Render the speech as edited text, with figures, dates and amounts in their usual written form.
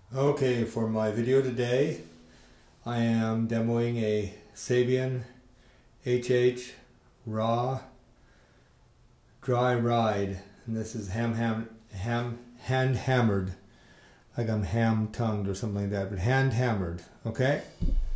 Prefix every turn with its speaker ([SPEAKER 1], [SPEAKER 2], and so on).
[SPEAKER 1] Okay, for my video today, I am demoing a Sabian HH Raw Dry Ride, and this is hand hammered, like I'm ham tongued or something like that, but hand hammered. Okay,